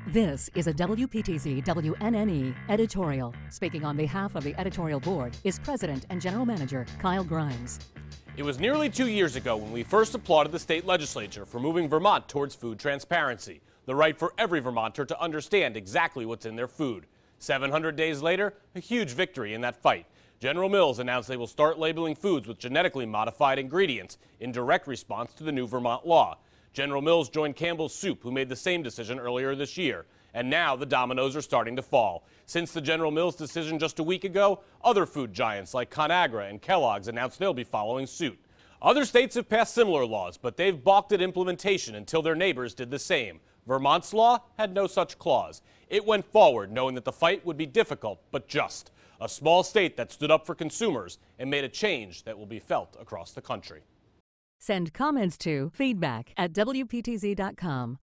This is a WPTZ WNNE editorial. Speaking on behalf of the editorial board is President and General Manager Kyle Grimes. It was nearly 2 years ago when we first applauded the state legislature for moving Vermont towards food transparency, the right for every Vermonter to understand exactly what's in their food. 700 days later, a huge victory in that fight. General Mills announced they will start labeling foods with genetically modified ingredients in direct response to the new Vermont law. General Mills joined Campbell's Soup, who made the same decision earlier this year. And now the dominoes are starting to fall. Since the General Mills decision just a week ago, other food giants like ConAgra and Kellogg's announced they'll be following suit. Other states have passed similar laws, but they've balked at implementation until their neighbors did the same. Vermont's law had no such clause. It went forward knowing that the fight would be difficult but just. A small state that stood up for consumers and made a change that will be felt across the country. Send comments to feedback@WPTZ.com.